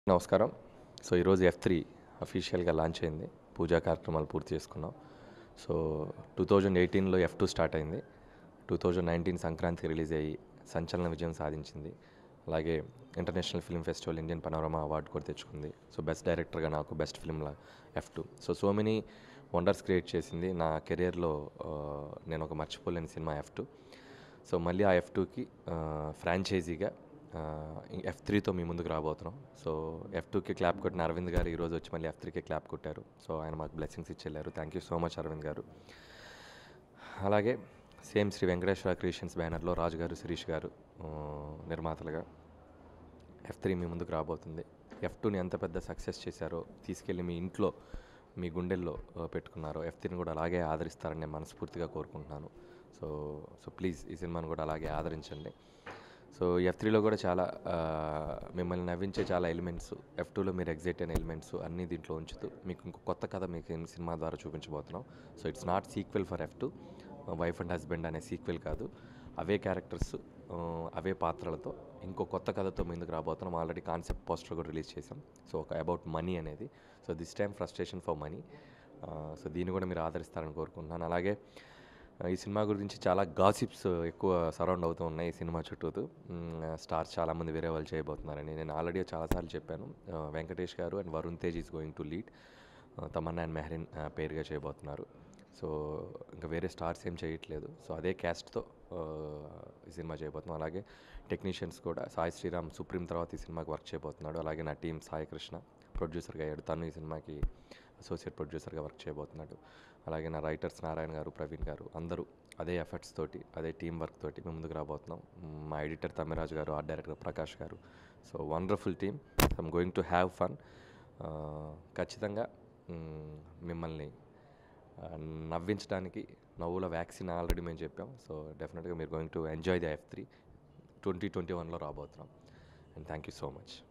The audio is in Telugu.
నమస్కారం. సో, ఈరోజు F3 అఫీషియల్‌గా లాంచ్ అయింది. పూజా కార్యక్రమాలు పూర్తి చేసుకున్నాం. సో, 2018లో F2 స్టార్ట్ అయింది. 2019 సంక్రాంతికి రిలీజ్ అయ్యి సంచలన విజయం సాధించింది. అలాగే international film festival Indian panorama award కూడా తెచ్చుకుంది. సో, బెస్ట్ డైరెక్టర్‌గా నాకు బెస్ట్ ఫిల్మ్‌లా F2. So many wonders create చేసింది. నా కెరియర్‌లో నేను ఒక మర్చిపోలేని సినిమా F2. సో, మళ్ళీ ఆ F2కి ఫ్రాంచైజీగా F3తో మీ ముందుకు రాబోతున్నాం. సో, F2కి క్లాప్ కొట్టిన అరవింద్ గారు ఈరోజు వచ్చి మళ్ళీ F3కి క్లాప్ కొట్టారు. సో, ఆయన మాకు బ్లెస్సింగ్స్ ఇచ్చి వెళ్ళారు. Thank you so much Aravind garu. అలాగే సేమ్ శ్రీ వెంకటేశ్వర క్రియేషన్స్ బ్యానర్లో రాజు గారు, శిరీష్ గారు నిర్మాతలుగా F3 మీ ముందుకు రాబోతుంది. F2ని ఎంత పెద్ద సక్సెస్ చేశారో తీసుకెళ్ళి మీ ఇంట్లో, మీ గుండెల్లో పెట్టుకున్నారో F3ని కూడా అలాగే ఆదరిస్తారని నేను మనస్ఫూర్తిగా కోరుకుంటున్నాను. సో సో ప్లీజ్ ఈ సినిమాని కూడా అలాగే ఆదరించండి. సో F3లో కూడా చాలా మిమ్మల్ని నవ్వించే చాలా ఎలిమెంట్స్, F2లో మీరు ఎగ్జైట్ అయిన ఎలిమెంట్స్ అన్నీ దీంట్లో ఉంచుతూ మీకు ఇంకో కొత్త కథ మీకు సినిమా ద్వారా చూపించబోతున్నాం. So it's not sequel for F2. Wife and husband అనే సీక్వెల్ కాదు. అవే క్యారెక్టర్స్, అవే పాత్రలతో ఇంకో కొత్త కథతో ముందుకు రాబోతున్నాం. ఆల్రెడీ కాన్సెప్ట్ పోస్టర్ కూడా రిలీజ్ చేసాం. సో ఒక అబౌట్ మనీ అనేది. So this time frustration for money. So దీన్ని కూడా మీరు ఆదరిస్తారని కోరుకుంటున్నాను. అలాగే ఈ సినిమా గురించి చాలా గాసిప్స్ ఎక్కువ సరౌండ్ అవుతూ ఉన్నాయి ఈ సినిమా చుట్టూతూ. స్టార్స్ చాలామంది వేరే వాళ్ళు చేయబోతున్నారని నేను ఆల్రెడీ చాలాసార్లు చెప్పాను. Venkatesh garu and Varun Tej is going to lead. Tamannaah and Mehreen పేరుగా చేయబోతున్నారు. సో ఇంకా వేరే స్టార్స్ ఏం చేయట్లేదు. సో అదే క్యాస్ట్తో ఈ సినిమా చేయబోతున్నాం. అలాగే టెక్నీషియన్స్ కూడా సాయి శ్రీరామ్ సుప్రీం తర్వాత ఈ సినిమాకి వర్క్ చేయబోతున్నాడు. అలాగే నా టీం సాయి కృష్ణ ప్రొడ్యూసర్గా అయ్యాడు. తను ఈ సినిమాకి అసోసియేట్ ప్రొడ్యూసర్గా వర్క్ చేయబోతున్నాడు. అలాగే నా రైటర్స్ నారాయణ గారు, ప్రవీణ్ గారు అందరూ అదే ఎఫర్ట్స్ తోటి, అదే టీం వర్క్ తోటి మేము ముందుకు రాబోతున్నాం. మా ఎడిటర్ తమ్మిరాజు గారు, art director Prakash garu. So wonderful team. I'm going to have fun. ఖచ్చితంగా మిమ్మల్ని నవ్వించడానికి నవ్వుల వ్యాక్సిన్ ఆల్రెడీ మేము చెప్పాం. సో డెఫినెట్గా మీరు going to enjoy the F3 2021లో రాబోతున్నాం. And thank you so much.